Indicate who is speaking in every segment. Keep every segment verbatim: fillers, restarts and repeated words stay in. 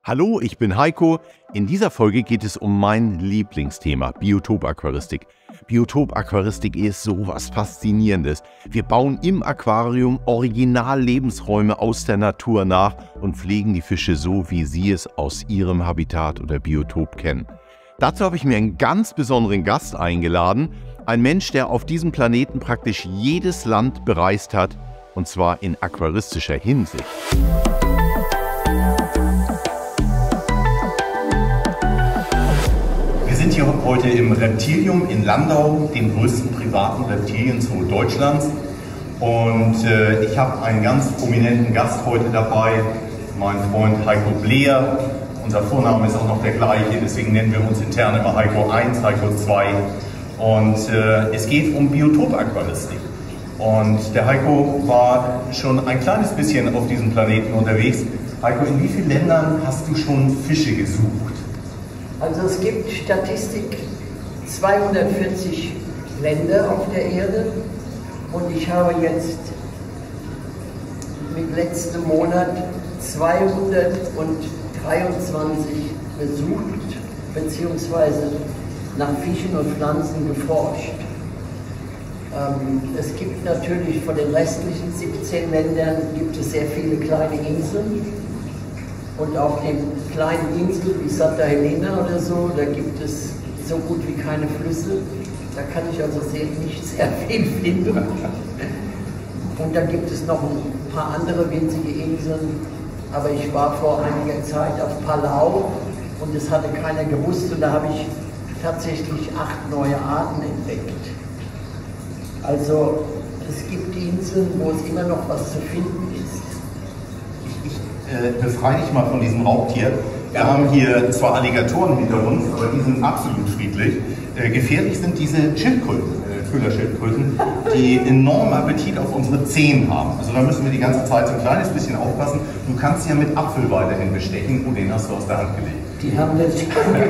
Speaker 1: Hallo, ich bin Heiko. In dieser Folge geht es um mein Lieblingsthema, Biotopaquaristik. Biotopaquaristik ist sowas Faszinierendes. Wir bauen im Aquarium Original-Lebensräume aus der Natur nach und pflegen die Fische so, wie sie es aus ihrem Habitat oder Biotop kennen. Dazu habe ich mir einen ganz besonderen Gast eingeladen. Ein Mensch, der auf diesem Planeten praktisch jedes Land bereist hat, und zwar in aquaristischer Hinsicht.
Speaker 2: Wir sind hier heute im Reptilium in Landau, dem größten privaten Reptilienzoo Deutschlands. Und äh, ich habe einen ganz prominenten Gast heute dabei, mein Freund Heiko Bleer. Unser Vorname ist auch noch der gleiche, deswegen nennen wir uns intern immer Heiko eins, Heiko zwei. Und äh, es geht um Biotopaquaristik. Und der Heiko war schon ein kleines bisschen auf diesem Planeten unterwegs. Heiko, in wie vielen Ländern hast du schon Fische gesucht?
Speaker 3: Also es gibt Statistik zweihundertvierzig Länder auf der Erde und ich habe jetzt mit letztem Monat zweihundertdreiundzwanzig besucht beziehungsweise nach Fischen und Pflanzen geforscht. Ähm, es gibt natürlich von den restlichen siebzehn Ländern gibt es sehr viele kleine Inseln. Und auf den kleinen Inseln wie Santa Helena oder so, da gibt es so gut wie keine Flüsse. Da kann ich also sehr, nicht sehr viel finden. Und dann gibt es noch ein paar andere winzige Inseln. Aber ich war vor einiger Zeit auf Palau und es hatte keiner gewusst. Und da habe ich tatsächlich acht neue Arten entdeckt. Also es gibt Inseln, wo es immer noch was zu finden ist.
Speaker 2: Äh, befreie dich mal von diesem Raubtier. Wir haben hier zwar Alligatoren hinter uns, aber die sind absolut friedlich. Äh, gefährlich sind diese Schildkröten, äh, Köderschildkröten, die enormen Appetit auf unsere Zehen haben. Also da müssen wir die ganze Zeit so ein kleines bisschen aufpassen. Du kannst sie ja mit Apfel weiterhin bestechen. Oh, den hast du aus der Hand gelegt.
Speaker 3: Die haben das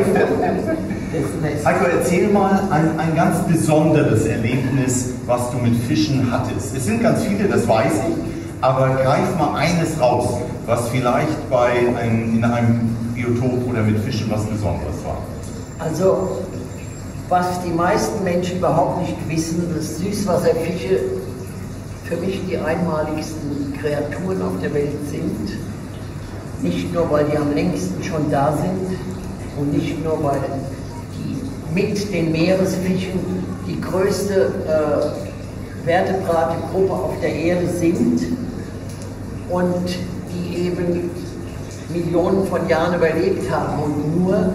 Speaker 2: Heiko, erzähl mal ein, ein ganz besonderes Erlebnis, was du mit Fischen hattest. Es sind ganz viele, das weiß ich, aber greif mal eines raus, was vielleicht bei einem, in einem Biotop oder mit Fischen was Besonderes war.
Speaker 3: Also, was die meisten Menschen überhaupt nicht wissen, dass Süßwasserfische für mich die einmaligsten Kreaturen auf der Welt sind. Nicht nur, weil die am längsten schon da sind und nicht nur, weil die mit den Meeresfischen die größte äh, Vertebrate-Gruppe auf der Erde sind und die eben Millionen von Jahren überlebt haben und nur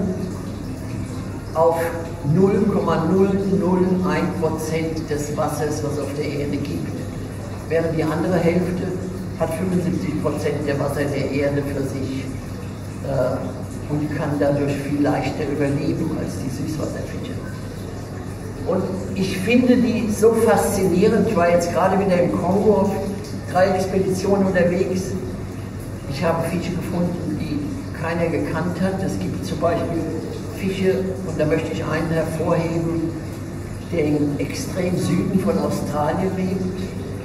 Speaker 3: auf null Komma null null eins Prozent des Wassers, was auf der Erde gibt. Während die andere Hälfte hat fünfundsiebzig Prozent der Wasser der Erde für sich äh, und kann dadurch viel leichter überleben als die Süßwasserfische. Und ich finde die so faszinierend. Ich war jetzt gerade wieder im Kongo auf drei Expeditionen unterwegs. Ich habe Fische gefunden, die keiner gekannt hat. Es gibt zum Beispiel Fische, und da möchte ich einen hervorheben, der im extrem Süden von Australien lebt.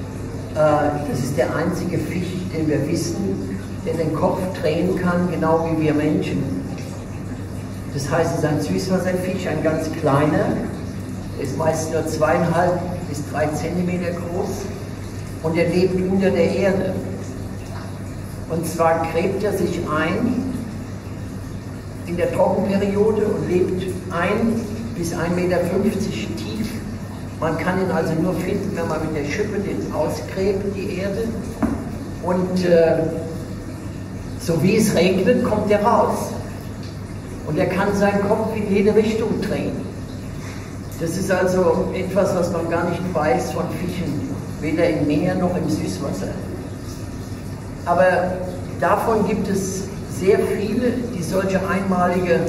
Speaker 3: Das ist der einzige Fisch, den wir wissen, der den Kopf drehen kann, genau wie wir Menschen. Das heißt, es ist ein Süßwasserfisch, ein ganz kleiner. Er ist meist nur zweieinhalb bis drei Zentimeter groß und er lebt unter der Erde. Und zwar gräbt er sich ein in der Trockenperiode und lebt ein bis ein Meter fünfzig tief. Man kann ihn also nur finden, wenn man mit der Schippe den ausgräbt, die Erde. Und äh, so wie es regnet, kommt er raus. Und er kann seinen Kopf in jede Richtung drehen. Das ist also etwas, was man gar nicht weiß von Fischen, weder im Meer noch im Süßwasser. Aber davon gibt es sehr viele, die solche einmalige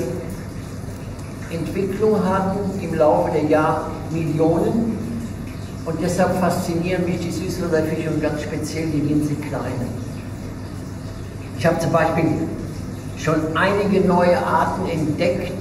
Speaker 3: Entwicklung hatten im Laufe der Jahrmillionen. Und deshalb faszinieren mich die Süßwasserfische und ganz speziell die winzig kleinen. Ich habe zum Beispiel schon einige neue Arten entdeckt,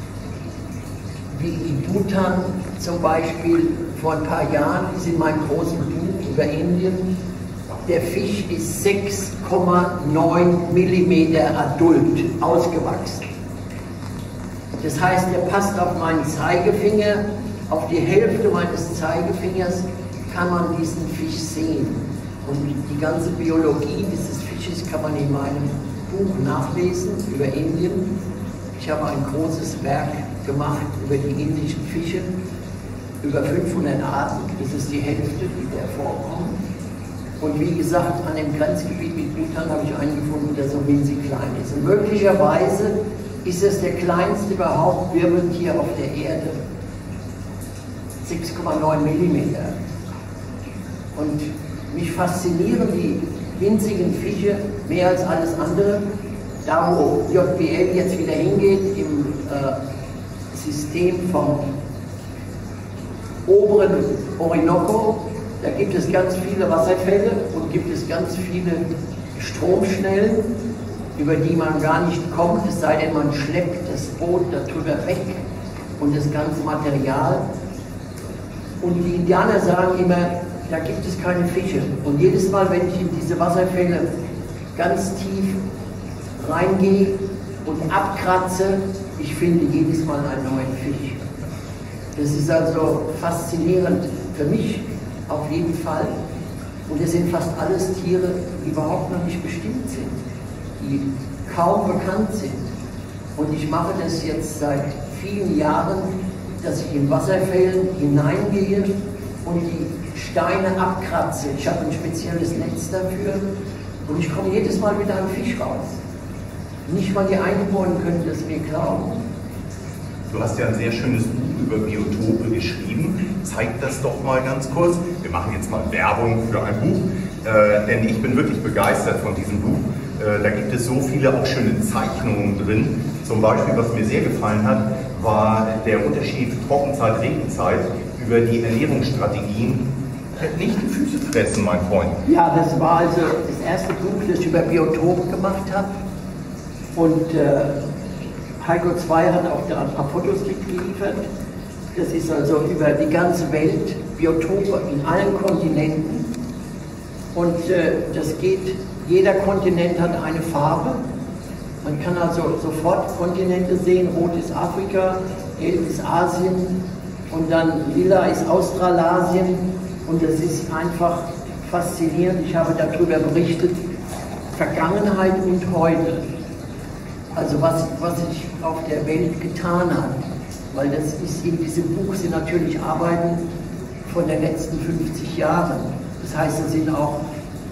Speaker 3: wie in Bhutan zum Beispiel vor ein paar Jahren, ist in meinem großen Buch über Indien, der Fisch ist sechs Komma neun Millimeter adult ausgewachsen. Das heißt, er passt auf meinen Zeigefinger, auf die Hälfte meines Zeigefingers kann man diesen Fisch sehen. Und die ganze Biologie dieses Fisches kann man in meinem Buch nachlesen über Indien. Ich habe ein großes Werk gemacht über die indischen Fische, über fünfhundert Arten, das ist die Hälfte, die da vorkommen. Und wie gesagt, an dem Grenzgebiet mit Bhutan habe ich einen gefunden, der so winzig klein ist. Und möglicherweise ist es der kleinste überhaupt Wirbeltier auf der Erde. sechs Komma neun Millimeter. Und mich faszinieren die winzigen Fische mehr als alles andere. Da wo J B L jetzt wieder hingeht, im äh, System vom oberen Orinoco, da gibt es ganz viele Wasserfälle und gibt es ganz viele Stromschnellen, über die man gar nicht kommt, es sei denn, man schleppt das Boot darüber weg und das ganze Material. Und die Indianer sagen immer, da gibt es keine Fische. Und jedes Mal, wenn ich in diese Wasserfälle ganz tief reingehe und abkratze, ich finde jedes Mal einen neuen Fisch. Das ist also faszinierend für mich auf jeden Fall. Und es sind fast alles Tiere, die überhaupt noch nicht bestimmt sind, die kaum bekannt sind. Und ich mache das jetzt seit vielen Jahren, dass ich in Wasserfällen hineingehe und die Steine abkratze. Ich habe ein spezielles Netz dafür und ich komme jedes Mal mit einem Fisch raus. Nicht mal die Einwohner können das mir glauben.
Speaker 2: Du hast ja ein sehr schönes Buch über Biotope geschrieben. Zeig das doch mal ganz kurz. Wir machen jetzt mal Werbung für ein Buch, äh, denn ich bin wirklich begeistert von diesem Buch. Äh, da gibt es so viele auch schöne Zeichnungen drin. Zum Beispiel, was mir sehr gefallen hat, war der Unterschied Trockenzeit, Regenzeit über die Ernährungsstrategien. Nicht die Füße fressen, mein Freund.
Speaker 3: Ja, das war also das erste Buch, das ich über Biotope gemacht habe. Und äh, Heiko zwei hat auch da ein paar Fotos geliefert. Das ist also über die ganze Welt, Biotope in allen Kontinenten. Und äh, das geht, jeder Kontinent hat eine Farbe. Man kann also sofort Kontinente sehen. Rot ist Afrika, gelb ist Asien und dann lila ist Australasien. Und das ist einfach faszinierend. Ich habe darüber berichtet, Vergangenheit und heute. Also was, was sich auf der Welt getan hat. Weil das ist in diesem Buch sind natürlich Arbeiten von den letzten fünfzig Jahren. Das heißt, es sind auch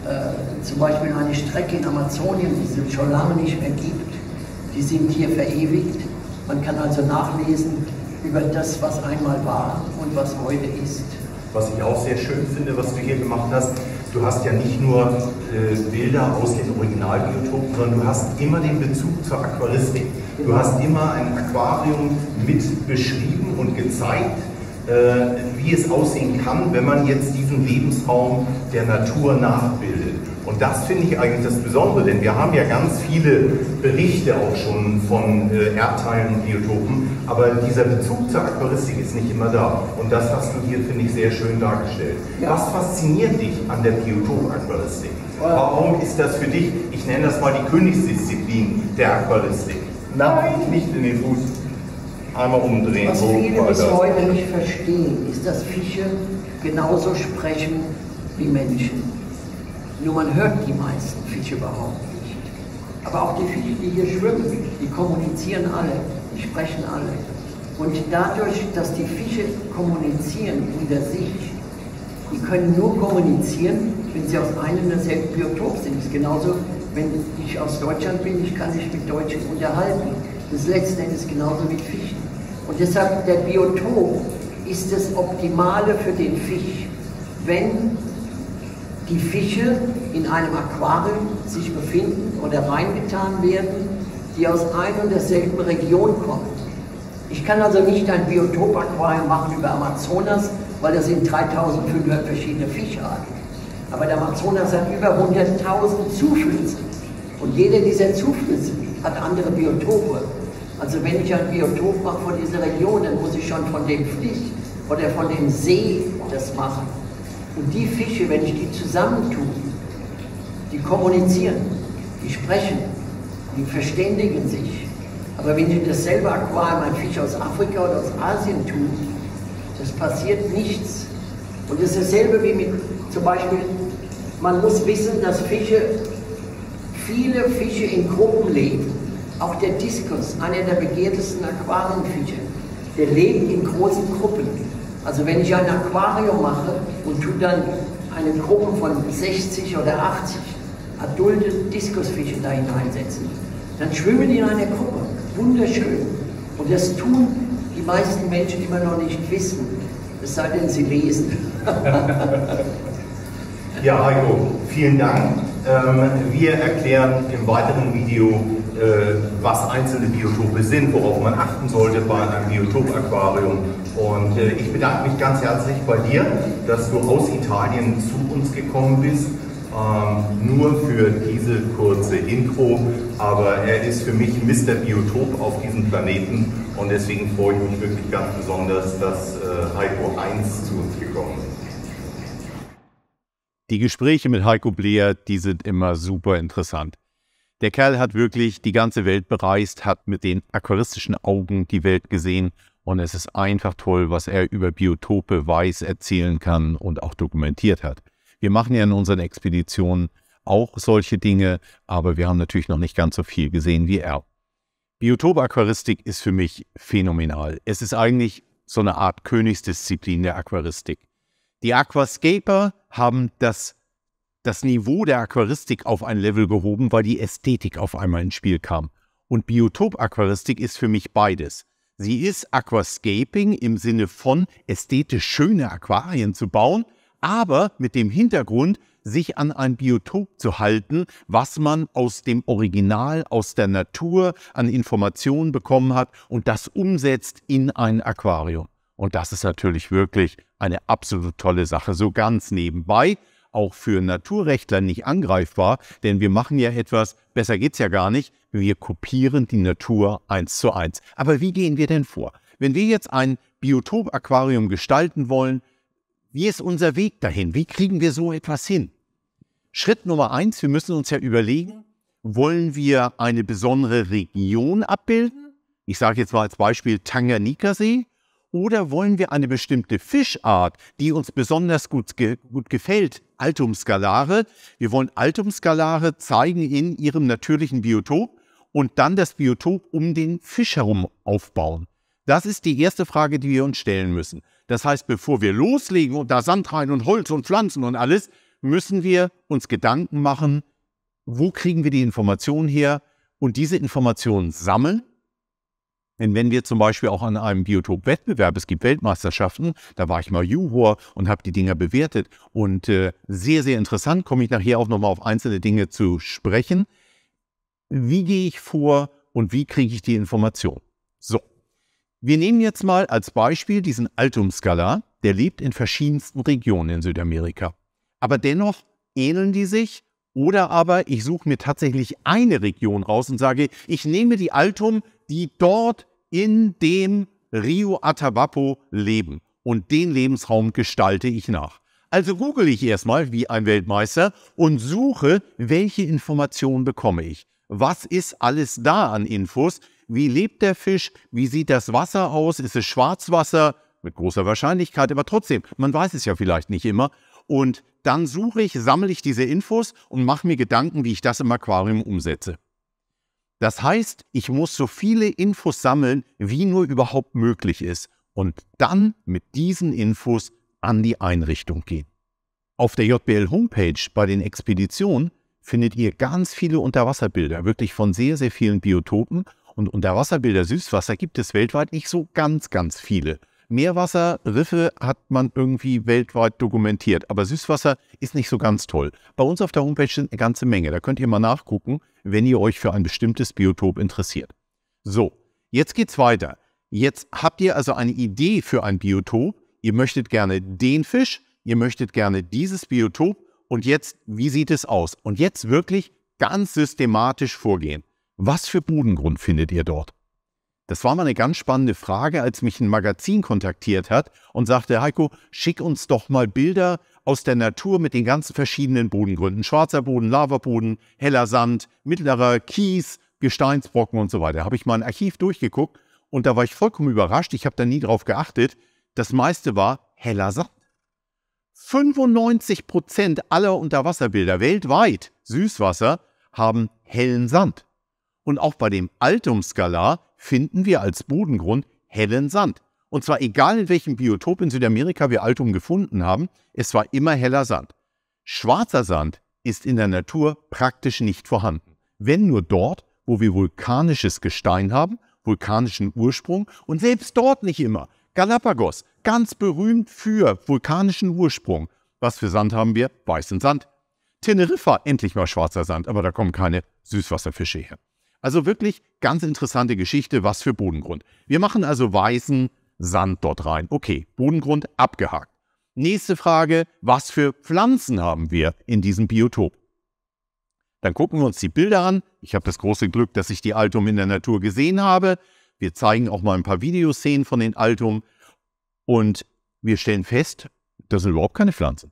Speaker 3: äh, zum Beispiel eine Strecke in Amazonien, die es schon lange nicht mehr gibt. Die sind hier verewigt. Man kann also nachlesen über das, was einmal war und was heute ist.
Speaker 2: Was ich auch sehr schön finde, was du hier gemacht hast, du hast ja nicht nur äh, Bilder aus den Originalbiotopen, sondern du hast immer den Bezug zur Aquaristik. Du hast immer ein Aquarium mit beschrieben und gezeigt, äh, wie es aussehen kann, wenn man jetzt diesen Lebensraum der Natur nachbildet. Und das finde ich eigentlich das Besondere, denn wir haben ja ganz viele Berichte auch schon von äh, Erdteilen und Biotopen, aber dieser Bezug zur Aquaristik ist nicht immer da. Und das hast du hier, finde ich, sehr schön dargestellt. Ja. Was fasziniert dich an der Biotop-Aquaristik? Warum ist das für dich, ich nenne das mal die Königsdisziplin der Aquaristik? Nein, nicht in den Fuß. Einmal umdrehen.
Speaker 3: Was viele bis heute nicht verstehen, ist, dass Fische genauso sprechen wie Menschen. Nur man hört die meisten Fische überhaupt nicht. Aber auch die Fische, die hier schwimmen, die kommunizieren alle, die sprechen alle. Und dadurch, dass die Fische kommunizieren unter sich, die können nur kommunizieren, wenn sie aus einem und derselben Biotop sind. Das ist genauso, wenn ich aus Deutschland bin, ich kann mich mit Deutschen unterhalten. Das letzte ist genauso mit Fischen. Und deshalb, der Biotop ist das Optimale für den Fisch, wenn die Fische in einem Aquarium sich befinden oder reingetan werden, die aus einer und derselben Region kommen. Ich kann also nicht ein Biotop-Aquarium machen über Amazonas, weil das sind dreitausendfünfhundert verschiedene Fischarten. Aber der Amazonas hat über hunderttausend Zuflüsse. Und jeder dieser Zuflüsse hat andere Biotope. Also wenn ich ein Biotop mache von dieser Region, dann muss ich schon von dem Fluss oder von dem See das machen. Und die Fische, wenn ich die zusammentue, die kommunizieren, die sprechen, die verständigen sich. Aber wenn Sie dasselbe Aquarium, ein Fisch aus Afrika oder aus Asien tun, das passiert nichts. Und das ist dasselbe wie mit, zum Beispiel, man muss wissen, dass Fische, viele Fische in Gruppen leben. Auch der Diskus, einer der begehrtesten Aquarienfische, der lebt in großen Gruppen. Also wenn ich ein Aquarium mache und tue dann eine Gruppe von sechzig oder achtzig adulte Diskusfische da hineinsetzen, dann schwimmen die in einer Gruppe. Wunderschön. Und das tun die meisten Menschen immer noch nicht wissen, es sei denn, sie lesen.
Speaker 2: Ja, Heiko, vielen Dank. Ähm, wir erklären im weiteren Video, äh, was einzelne Biotope sind, worauf man achten sollte bei einem Biotop-Aquarium. Und äh, ich bedanke mich ganz herzlich bei dir, dass du aus Italien zu uns gekommen bist. Ähm, nur für diese kurze Intro, aber er ist für mich Mister Biotop auf diesem Planeten und deswegen freue ich mich wirklich ganz besonders, dass äh, Heiko eins zu uns gekommen ist.
Speaker 1: Die Gespräche mit Heiko Bleer, die sind immer super interessant. Der Kerl hat wirklich die ganze Welt bereist, hat mit den aquaristischen Augen die Welt gesehen und es ist einfach toll, was er über Biotope weiß, erzählen kann und auch dokumentiert hat. Wir machen ja in unseren Expeditionen auch solche Dinge, aber wir haben natürlich noch nicht ganz so viel gesehen wie er. Biotop-Aquaristik ist für mich phänomenal. Es ist eigentlich so eine Art Königsdisziplin der Aquaristik. Die Aquascaper haben das, das Niveau der Aquaristik auf ein Level gehoben, weil die Ästhetik auf einmal ins Spiel kam. Und Biotop-Aquaristik ist für mich beides. Sie ist Aquascaping im Sinne von ästhetisch schöne Aquarien zu bauen, aber mit dem Hintergrund, sich an ein Biotop zu halten, was man aus dem Original, aus der Natur an Informationen bekommen hat und das umsetzt in ein Aquarium. Und das ist natürlich wirklich eine absolut tolle Sache, so ganz nebenbei, auch für Naturrechtler nicht angreifbar, denn wir machen ja etwas, besser geht's ja gar nicht, wir kopieren die Natur eins zu eins. Aber wie gehen wir denn vor? Wenn wir jetzt ein Biotop-Aquarium gestalten wollen, wie ist unser Weg dahin? Wie kriegen wir so etwas hin? Schritt Nummer eins, wir müssen uns ja überlegen, wollen wir eine besondere Region abbilden? Ich sage jetzt mal als Beispiel Tanganjika-See. Oder wollen wir eine bestimmte Fischart, die uns besonders gut, ge gut gefällt, Altumscalare? Wir wollen Altumscalare zeigen in ihrem natürlichen Biotop und dann das Biotop um den Fisch herum aufbauen. Das ist die erste Frage, die wir uns stellen müssen. Das heißt, bevor wir loslegen und da Sand rein und Holz und Pflanzen und alles, müssen wir uns Gedanken machen, wo kriegen wir die Informationen her und diese Informationen sammeln. Denn wenn wir zum Beispiel auch an einem Biotop-Wettbewerb, es gibt Weltmeisterschaften, da war ich mal Juror und habe die Dinger bewertet und äh, sehr, sehr interessant, komme ich nachher auch nochmal auf einzelne Dinge zu sprechen. Wie gehe ich vor und wie kriege ich die Information? So. Wir nehmen jetzt mal als Beispiel diesen Altumscalar, der lebt in verschiedensten Regionen in Südamerika. Aber dennoch ähneln die sich oder aber ich suche mir tatsächlich eine Region raus und sage, ich nehme die Altum, die dort in dem Rio Atabapo leben und den Lebensraum gestalte ich nach. Also google ich erstmal wie ein Weltmeister und suche, welche Informationen bekomme ich. Was ist alles da an Infos? Wie lebt der Fisch? Wie sieht das Wasser aus? Ist es Schwarzwasser? Mit großer Wahrscheinlichkeit, aber trotzdem, man weiß es ja vielleicht nicht immer. Und dann suche ich, sammle ich diese Infos und mache mir Gedanken, wie ich das im Aquarium umsetze. Das heißt, ich muss so viele Infos sammeln, wie nur überhaupt möglich ist und dann mit diesen Infos an die Einrichtung gehen. Auf der J B L-Homepage bei den Expeditionen findet ihr ganz viele Unterwasserbilder, wirklich von sehr, sehr vielen Biotopen. Und Unterwasserbilder Süßwasser gibt es weltweit nicht so ganz, ganz viele. Meerwasserriffe hat man irgendwie weltweit dokumentiert, aber Süßwasser ist nicht so ganz toll. Bei uns auf der Homepage sind eine ganze Menge, da könnt ihr mal nachgucken, wenn ihr euch für ein bestimmtes Biotop interessiert. So, jetzt geht's weiter. Jetzt habt ihr also eine Idee für ein Biotop, ihr möchtet gerne den Fisch, ihr möchtet gerne dieses Biotop und jetzt, wie sieht es aus? Und jetzt wirklich ganz systematisch vorgehen. Was für Bodengrund findet ihr dort? Das war mal eine ganz spannende Frage, als mich ein Magazin kontaktiert hat und sagte, Heiko, schick uns doch mal Bilder aus der Natur mit den ganzen verschiedenen Bodengründen. Schwarzer Boden, Lavaboden, heller Sand, mittlerer Kies, Gesteinsbrocken und so weiter. Habe ich mal ein Archiv durchgeguckt und da war ich vollkommen überrascht. Ich habe da nie drauf geachtet. Das meiste war heller Sand. fünfundneunzig Prozent aller Unterwasserbilder weltweit, Süßwasser, haben hellen Sand. Und auch bei dem Altum-Skalar finden wir als Bodengrund hellen Sand. Und zwar egal in welchem Biotop in Südamerika wir Altum gefunden haben, es war immer heller Sand. Schwarzer Sand ist in der Natur praktisch nicht vorhanden. Wenn nur dort, wo wir vulkanisches Gestein haben, vulkanischen Ursprung und selbst dort nicht immer. Galapagos, ganz berühmt für vulkanischen Ursprung. Was für Sand haben wir? Weißen Sand. Teneriffa, endlich mal schwarzer Sand, aber da kommen keine Süßwasserfische her. Also wirklich ganz interessante Geschichte, was für Bodengrund. Wir machen also weißen Sand dort rein. Okay, Bodengrund abgehakt. Nächste Frage, was für Pflanzen haben wir in diesem Biotop? Dann gucken wir uns die Bilder an. Ich habe das große Glück, dass ich die Altum in der Natur gesehen habe. Wir zeigen auch mal ein paar Videoszenen von den Altum. Und wir stellen fest, das sind überhaupt keine Pflanzen.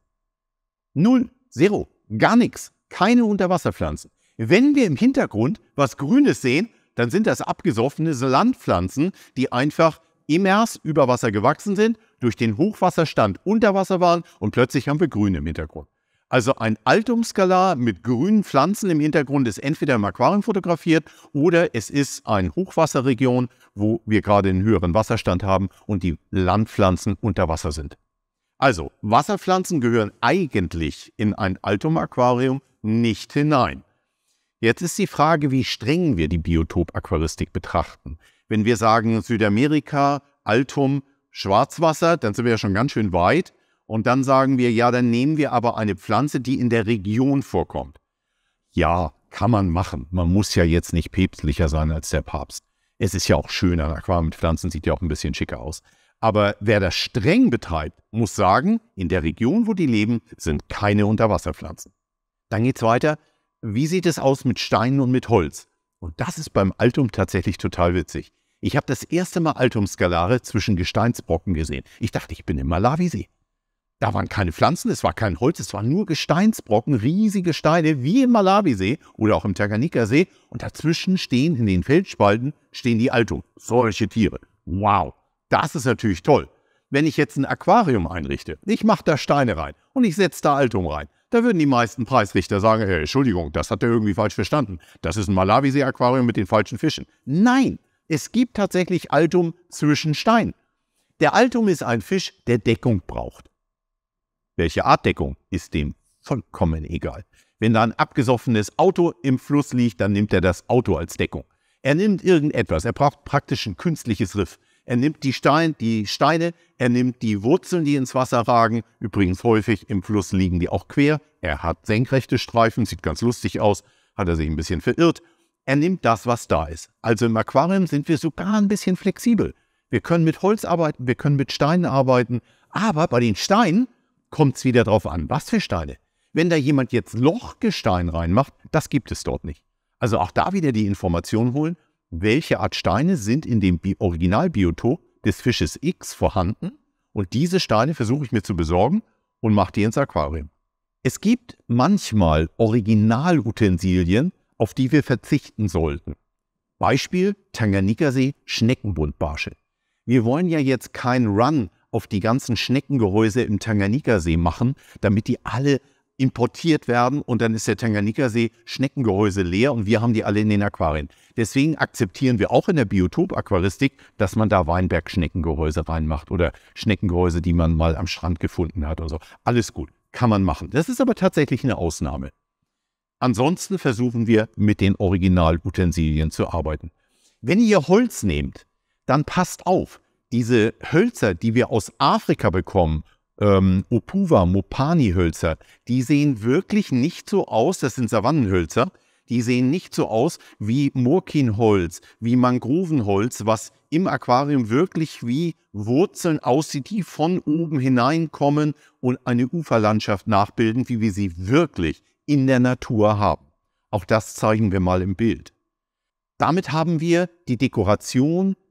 Speaker 1: Null, zero, gar nichts. Keine Unterwasserpflanzen. Wenn wir im Hintergrund was Grünes sehen, dann sind das abgesoffene Landpflanzen, die einfach immers über Wasser gewachsen sind, durch den Hochwasserstand unter Wasser waren und plötzlich haben wir Grün im Hintergrund. Also ein Altum-Skalar mit grünen Pflanzen im Hintergrund ist entweder im Aquarium fotografiert oder es ist eine Hochwasserregion, wo wir gerade einen höheren Wasserstand haben und die Landpflanzen unter Wasser sind. Also Wasserpflanzen gehören eigentlich in ein Altum-Aquarium nicht hinein. Jetzt ist die Frage, wie streng wir die Biotop-Aquaristik betrachten. Wenn wir sagen Südamerika, Altum, Schwarzwasser, dann sind wir ja schon ganz schön weit. Und dann sagen wir, ja, dann nehmen wir aber eine Pflanze, die in der Region vorkommt. Ja, kann man machen. Man muss ja jetzt nicht päpstlicher sein als der Papst. Es ist ja auch schön, ein Aquarium mit Pflanzen sieht ja auch ein bisschen schicker aus. Aber wer das streng betreibt, muss sagen, in der Region, wo die leben, sind keine Unterwasserpflanzen. Dann geht's weiter. Wie sieht es aus mit Steinen und mit Holz? Und das ist beim Altum tatsächlich total witzig. Ich habe das erste Mal Altum-Skalare zwischen Gesteinsbrocken gesehen. Ich dachte, ich bin im Malawisee. Da waren keine Pflanzen, es war kein Holz, es waren nur Gesteinsbrocken, riesige Steine, wie im Malawisee oder auch im Tanganjika-See. Und dazwischen stehen, in den Felsspalten, stehen die Altum. Solche Tiere. Wow, das ist natürlich toll. Wenn ich jetzt ein Aquarium einrichte, ich mache da Steine rein und ich setze da Altum rein, da würden die meisten Preisrichter sagen, hey, Entschuldigung, das hat er irgendwie falsch verstanden. Das ist ein Malawisee-Aquarium mit den falschen Fischen. Nein, es gibt tatsächlich Altum zwischen Steinen. Der Altum ist ein Fisch, der Deckung braucht. Welche Art Deckung, ist dem vollkommen egal. Wenn da ein abgesoffenes Auto im Fluss liegt, dann nimmt er das Auto als Deckung. Er nimmt irgendetwas, er braucht praktisch ein künstliches Riff. Er nimmt die, Stein, die Steine, er nimmt die Wurzeln, die ins Wasser ragen. Übrigens häufig im Fluss liegen die auch quer. Er hat senkrechte Streifen, sieht ganz lustig aus, hat er sich ein bisschen verirrt. Er nimmt das, was da ist. Also im Aquarium sind wir sogar ein bisschen flexibel. Wir können mit Holz arbeiten, wir können mit Steinen arbeiten. Aber bei den Steinen kommt es wieder drauf an, was für Steine. Wenn da jemand jetzt Lochgestein reinmacht, das gibt es dort nicht. Also auch da wieder die Information holen, welche Art Steine sind in dem Originalbiotop des Fisches X vorhanden und diese Steine versuche ich mir zu besorgen und mache die ins Aquarium. Es gibt manchmal Originalutensilien, auf die wir verzichten sollten. Beispiel Tanganjika-See, Schneckenbuntbarsche. Wir wollen ja jetzt keinen Run auf die ganzen Schneckengehäuse im Tanganjika-See machen, damit die alle importiert werden und dann ist der Tanganjika-See Schneckengehäuse leer und wir haben die alle in den Aquarien. Deswegen akzeptieren wir auch in der Biotop-Aquaristik, dass man da Weinberg-Schneckengehäuse reinmacht oder Schneckengehäuse, die man mal am Strand gefunden hat und so. Alles gut, kann man machen. Das ist aber tatsächlich eine Ausnahme. Ansonsten versuchen wir mit den Originalutensilien zu arbeiten. Wenn ihr Holz nehmt, dann passt auf, diese Hölzer, die wir aus Afrika bekommen, Ähm, Opuva, Mopani-Hölzer, die sehen wirklich nicht so aus, das sind Savannenhölzer, die sehen nicht so aus wie Murkinholz, wie Mangrovenholz, was im Aquarium wirklich wie Wurzeln aussieht, die von oben hineinkommen und eine Uferlandschaft nachbilden, wie wir sie wirklich in der Natur haben. Auch das zeigen wir mal im Bild. Damit haben wir die Dekoration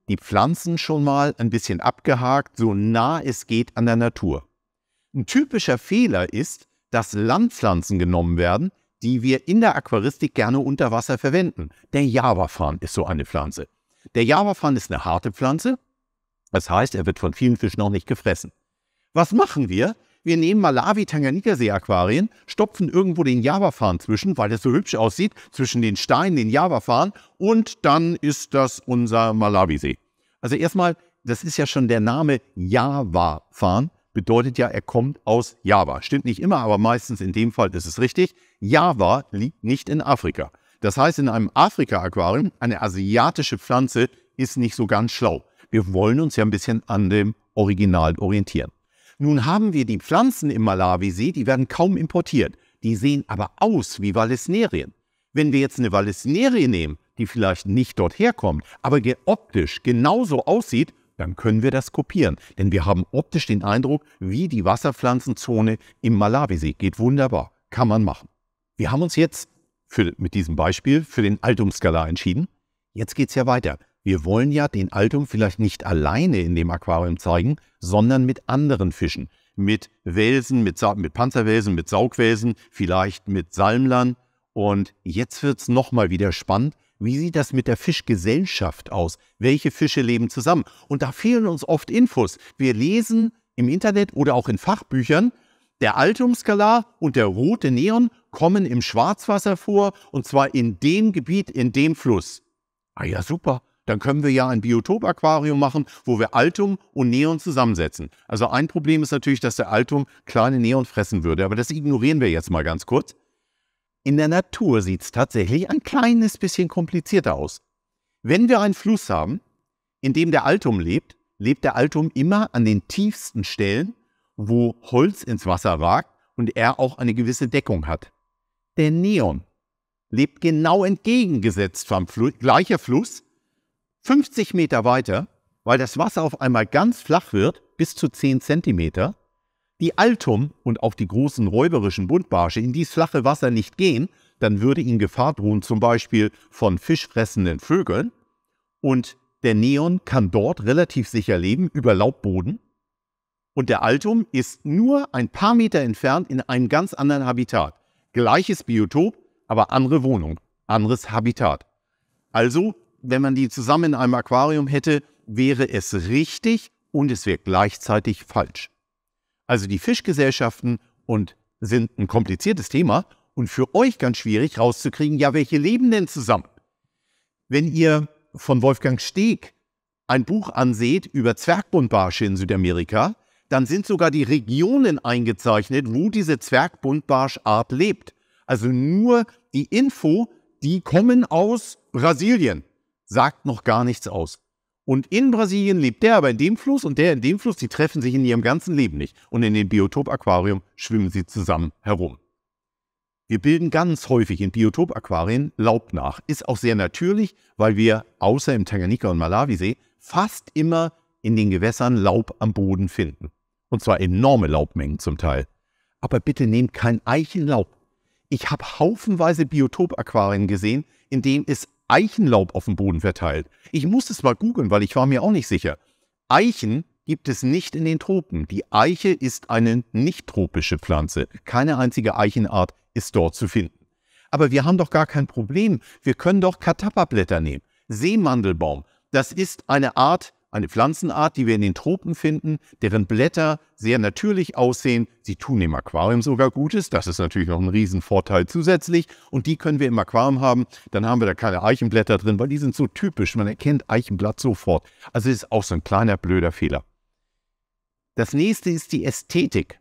Speaker 1: die Pflanzen schon mal ein bisschen abgehakt, so nah es geht an der Natur. Ein typischer Fehler ist, dass Landpflanzen genommen werden, die wir in der Aquaristik gerne unter Wasser verwenden. Der Javafarn ist so eine Pflanze. Der Javafarn ist eine harte Pflanze, das heißt, er wird von vielen Fischen auch nicht gefressen. Was machen wir? Wir nehmen Malawi-Tanganjika-See-Aquarien, stopfen irgendwo den Javafarn zwischen, weil das so hübsch aussieht, zwischen den Steinen, den Javafarn, und dann ist das unser Malawi-See. Also erstmal, das ist ja schon der Name Javafarn, bedeutet ja, er kommt aus Java. Stimmt nicht immer, aber meistens in dem Fall ist es richtig. Java liegt nicht in Afrika. Das heißt, in einem Afrika-Aquarium, eine asiatische Pflanze, ist nicht so ganz schlau. Wir wollen uns ja ein bisschen an dem Original orientieren. Nun haben wir die Pflanzen im Malawisee, die werden kaum importiert. Die sehen aber aus wie Vallisnerien. Wenn wir jetzt eine Vallisnerie nehmen, die vielleicht nicht dort herkommt, aber optisch genauso aussieht, dann können wir das kopieren. Denn wir haben optisch den Eindruck, wie die Wasserpflanzenzone im Malawisee. Geht wunderbar, kann man machen. Wir haben uns jetzt für, mit diesem Beispiel für den Altum-Scalar entschieden. Jetzt geht es ja weiter. Wir wollen ja den Altum vielleicht nicht alleine in dem Aquarium zeigen, sondern mit anderen Fischen. Mit Welsen, mit, mit Panzerwelsen, mit Saugwelsen, vielleicht mit Salmlern. Und jetzt wird es nochmal wieder spannend. Wie sieht das mit der Fischgesellschaft aus? Welche Fische leben zusammen? Und da fehlen uns oft Infos. Wir lesen im Internet oder auch in Fachbüchern, der Altum-Scalar und der rote Neon kommen im Schwarzwasser vor, und zwar in dem Gebiet, in dem Fluss. Ah ja, super. Dann können wir ja ein Biotop-Aquarium machen, wo wir Altum und Neon zusammensetzen. Also ein Problem ist natürlich, dass der Altum kleine Neon fressen würde, aber das ignorieren wir jetzt mal ganz kurz. In der Natur sieht es tatsächlich ein kleines bisschen komplizierter aus. Wenn wir einen Fluss haben, in dem der Altum lebt, lebt der Altum immer an den tiefsten Stellen, wo Holz ins Wasser ragt und er auch eine gewisse Deckung hat. Der Neon lebt genau entgegengesetzt vom Fl- gleicher Fluss, fünfzig Meter weiter, weil das Wasser auf einmal ganz flach wird, bis zu zehn Zentimeter, die Altum und auch die großen räuberischen Buntbarsche in dieses flache Wasser nicht gehen, dann würde ihnen Gefahr drohen, zum Beispiel von fischfressenden Vögeln. Und der Neon kann dort relativ sicher leben, über Laubboden. Und der Altum ist nur ein paar Meter entfernt in einem ganz anderen Habitat. Gleiches Biotop, aber andere Wohnung, anderes Habitat. Also, wenn man die zusammen in einem Aquarium hätte, wäre es richtig und es wäre gleichzeitig falsch. Also die Fischgesellschaften und sind ein kompliziertes Thema und für euch ganz schwierig rauszukriegen, ja, welche leben denn zusammen? Wenn ihr von Wolfgang Steg ein Buch anseht über Zwergbuntbarsche in Südamerika, dann sind sogar die Regionen eingezeichnet, wo diese Zwergbuntbarschart lebt. Also nur die Info, die kommen aus Brasilien, sagt noch gar nichts aus. Und in Brasilien lebt der aber in dem Fluss und der in dem Fluss, die treffen sich in ihrem ganzen Leben nicht. Und in dem Biotop-Aquarium schwimmen sie zusammen herum. Wir bilden ganz häufig in Biotop-Aquarien Laub nach. Ist auch sehr natürlich, weil wir außer im Tanganjika- und Malawisee fast immer in den Gewässern Laub am Boden finden. Und zwar enorme Laubmengen zum Teil. Aber bitte nehmt kein Eichenlaub. Ich habe haufenweise Biotop-Aquarien gesehen, in denen es Eichenlaub auf dem Boden verteilt. Ich musste es mal googeln, weil ich war mir auch nicht sicher. Eichen gibt es nicht in den Tropen. Die Eiche ist eine nicht-tropische Pflanze. Keine einzige Eichenart ist dort zu finden. Aber wir haben doch gar kein Problem. Wir können doch Catappa-Blätter nehmen. Seemandelbaum, das ist eine Art, eine Pflanzenart, die wir in den Tropen finden, deren Blätter sehr natürlich aussehen. Sie tun im Aquarium sogar Gutes. Das ist natürlich noch ein Riesenvorteil zusätzlich. Und die können wir im Aquarium haben. Dann haben wir da keine Eichenblätter drin, weil die sind so typisch. Man erkennt Eichenblatt sofort. Also das ist auch so ein kleiner blöder Fehler. Das nächste ist die Ästhetik.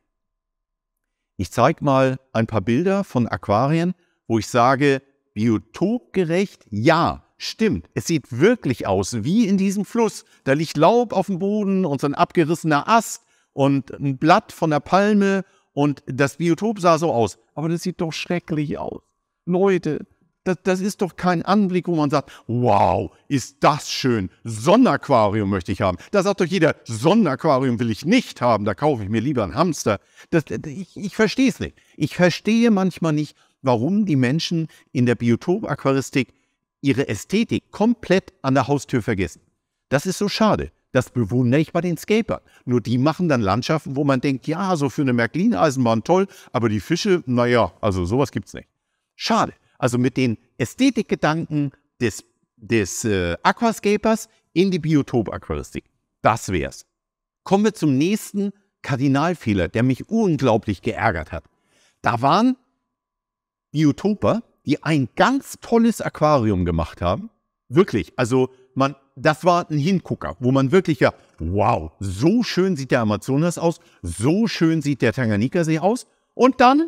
Speaker 1: Ich zeige mal ein paar Bilder von Aquarien, wo ich sage, biotopgerecht, ja. Stimmt, es sieht wirklich aus wie in diesem Fluss. Da liegt Laub auf dem Boden und so ein abgerissener Ast und ein Blatt von der Palme und das Biotop sah so aus. Aber das sieht doch schrecklich aus. Leute, das, das ist doch kein Anblick, wo man sagt, wow, ist das schön, Sonnenaquarium möchte ich haben. Da sagt doch jeder, Sonnenaquarium will ich nicht haben, da kaufe ich mir lieber einen Hamster. Das, ich ich verstehe es nicht. Ich verstehe manchmal nicht, warum die Menschen in der Biotop-Aquaristik ihre Ästhetik komplett an der Haustür vergessen. Das ist so schade. Das bewundere ich bei den Scapern. Nur die machen dann Landschaften, wo man denkt, ja, so für eine Märklin-Eisenbahn toll, aber die Fische, naja, also sowas gibt es nicht. Schade. Also mit den Ästhetikgedanken des, des äh, Aquascapers in die Biotop-Aquaristik. Das wär's. Kommen wir zum nächsten Kardinalfehler, der mich unglaublich geärgert hat. Da waren Biotoper, die ein ganz tolles Aquarium gemacht haben. Wirklich, also man, das war ein Hingucker, wo man wirklich ja, wow, so schön sieht der Amazonas aus, so schön sieht der Tanganjika-See aus. Und dann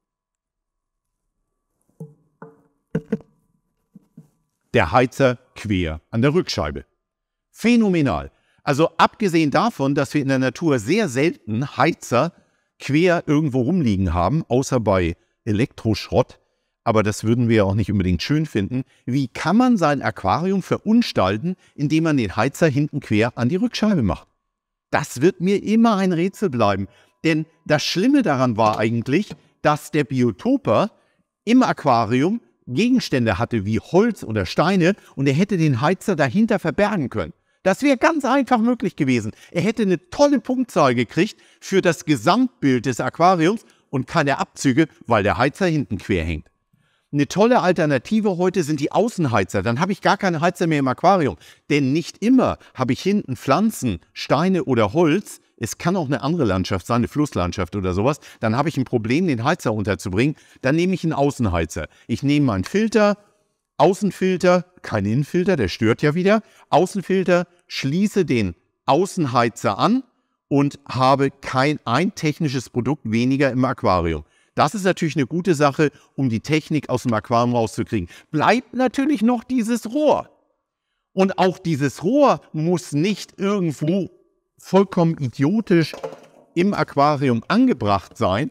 Speaker 1: der Heizer quer an der Rückscheibe. Phänomenal. Also abgesehen davon, dass wir in der Natur sehr selten Heizer quer irgendwo rumliegen haben, außer bei Elektroschrott, aber das würden wir ja auch nicht unbedingt schön finden. Wie kann man sein Aquarium verunstalten, indem man den Heizer hinten quer an die Rückscheibe macht? Das wird mir immer ein Rätsel bleiben. Denn das Schlimme daran war eigentlich, dass der Biotoper im Aquarium Gegenstände hatte wie Holz oder Steine und er hätte den Heizer dahinter verbergen können. Das wäre ganz einfach möglich gewesen. Er hätte eine tolle Punktzahl gekriegt für das Gesamtbild des Aquariums und keine Abzüge, weil der Heizer hinten quer hängt. Eine tolle Alternative heute sind die Außenheizer. Dann habe ich gar keine Heizer mehr im Aquarium. Denn nicht immer habe ich hinten Pflanzen, Steine oder Holz. Es kann auch eine andere Landschaft sein, eine Flusslandschaft oder sowas. Dann habe ich ein Problem, den Heizer unterzubringen. Dann nehme ich einen Außenheizer. Ich nehme meinen Filter, Außenfilter, kein Innenfilter, der stört ja wieder. Außenfilter, schließe den Außenheizer an und habe kein ein technisches Produkt weniger im Aquarium. Das ist natürlich eine gute Sache, um die Technik aus dem Aquarium rauszukriegen. Bleibt natürlich noch dieses Rohr. Und auch dieses Rohr muss nicht irgendwo vollkommen idiotisch im Aquarium angebracht sein,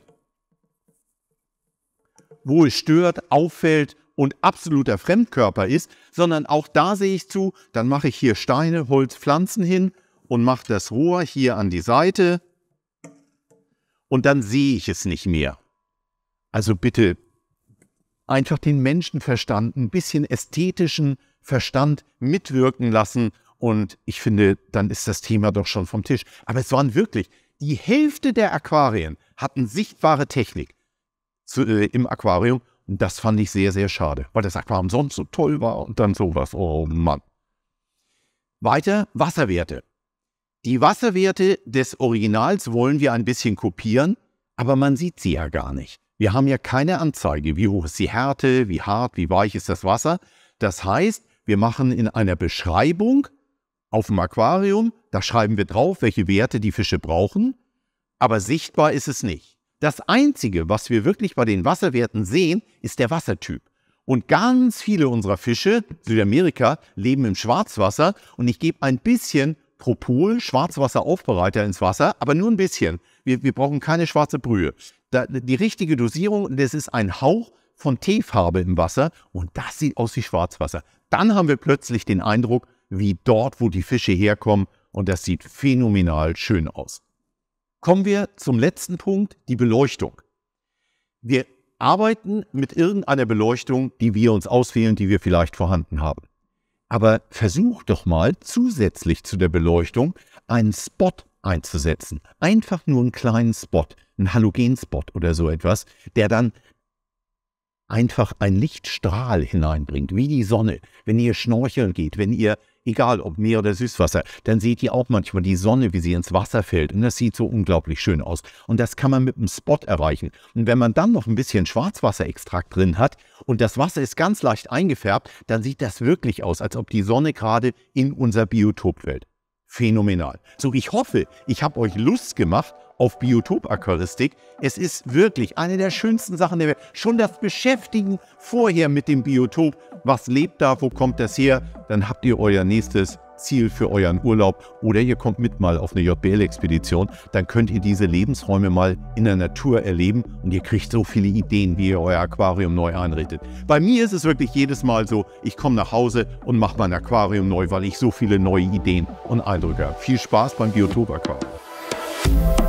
Speaker 1: wo es stört, auffällt und absoluter Fremdkörper ist, sondern auch da sehe ich zu, dann mache ich hier Steine, Holz, Pflanzen hin und mache das Rohr hier an die Seite und dann sehe ich es nicht mehr. Also bitte einfach den Menschenverstand, ein bisschen ästhetischen Verstand mitwirken lassen und ich finde, dann ist das Thema doch schon vom Tisch. Aber es waren wirklich, die Hälfte der Aquarien hatten sichtbare Technik zu, äh, im Aquarium und das fand ich sehr, sehr schade, weil das Aquarium sonst so toll war und dann sowas, oh Mann. Weiter, Wasserwerte. Die Wasserwerte des Originals wollen wir ein bisschen kopieren, aber man sieht sie ja gar nicht. Wir haben ja keine Anzeige, wie hoch ist die Härte, wie hart, wie weich ist das Wasser. Das heißt, wir machen in einer Beschreibung auf dem Aquarium, da schreiben wir drauf, welche Werte die Fische brauchen, aber sichtbar ist es nicht. Das Einzige, was wir wirklich bei den Wasserwerten sehen, ist der Wassertyp. Und ganz viele unserer Fische, Südamerika, leben im Schwarzwasser und ich gebe ein bisschen Propol, Schwarzwasseraufbereiter ins Wasser, aber nur ein bisschen. Wir, wir brauchen keine schwarze Brühe. Da, die richtige Dosierung, das ist ein Hauch von Teefarbe im Wasser und das sieht aus wie Schwarzwasser. Dann haben wir plötzlich den Eindruck, wie dort, wo die Fische herkommen und das sieht phänomenal schön aus. Kommen wir zum letzten Punkt, die Beleuchtung. Wir arbeiten mit irgendeiner Beleuchtung, die wir uns auswählen, die wir vielleicht vorhanden haben. Aber versuch doch mal zusätzlich zu der Beleuchtung einen Spot einzusetzen. Einfach nur einen kleinen Spot, einen Halogenspot oder so etwas, der dann einfach einen Lichtstrahl hineinbringt, wie die Sonne. Wenn ihr schnorcheln geht, wenn ihr, egal ob Meer oder Süßwasser, dann seht ihr auch manchmal die Sonne, wie sie ins Wasser fällt. Und das sieht so unglaublich schön aus. Und das kann man mit einem Spot erreichen. Und wenn man dann noch ein bisschen Schwarzwasserextrakt drin hat und das Wasser ist ganz leicht eingefärbt, dann sieht das wirklich aus, als ob die Sonne gerade in unser Biotop fällt. Phänomenal. So, ich hoffe, ich habe euch Lust gemacht auf Biotop-Aquaristik. Es ist wirklich eine der schönsten Sachen der Welt. Schon das Beschäftigen vorher mit dem Biotop. Was lebt da? Wo kommt das her? Dann habt ihr euer nächstes Ziel für euren Urlaub oder ihr kommt mit mal auf eine J B L-Expedition. Dann könnt ihr diese Lebensräume mal in der Natur erleben und ihr kriegt so viele Ideen, wie ihr euer Aquarium neu einrichtet. Bei mir ist es wirklich jedes Mal so, ich komme nach Hause und mache mein Aquarium neu, weil ich so viele neue Ideen und Eindrücke habe. Viel Spaß beim Biotop-Aquarium.